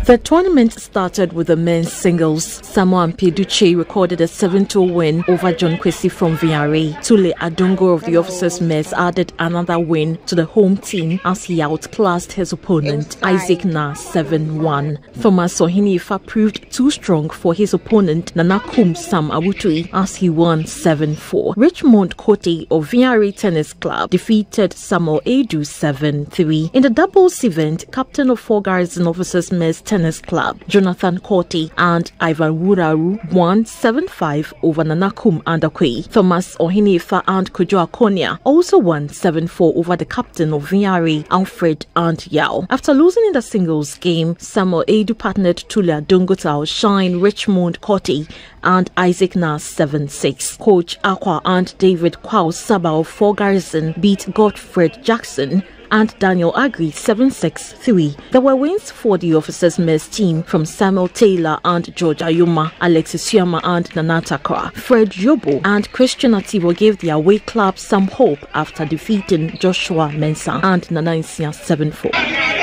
The tournament started with the men's singles. Samuel Mpeduche recorded a 7-2 win over John Kwesi from VRA. Tule Adongo of the Officers Mess added another win to the home team as he outclassed his opponent Isaac Na 7-1. Thomas Ohinifa proved too strong for his opponent Nanakum Sam Awutui as he won 7-4. Richmond Kote of VRA Tennis Club defeated Samuel Edu 7-3. In the doubles event, captain of Garrison Officers Mess Tennis Club, Jonathan Kote and Ivan Wuraru won 7-5 over Nanakum Andakwe. Thomas Ohinifa and Kojo Akonia also won 7-4 over the captain of VRA, Alfred and Yao. After losing in the singles game, Samuel Edu partnered Tula Dongotao Shine Richmond Kote and Isaac Nas 7-6. Coach Aqua and David Kwao Saba of Garrison beat Godfred Jackson and Daniel Agri 7-6-3. There were wins for the Officers Mess team from Samuel Taylor and George Ayuma, Alexis Siama and Nanata Kra. Fred Yobo and Christian Ativo gave the away club some hope after defeating Joshua Mensah and Nanaisia 7-4.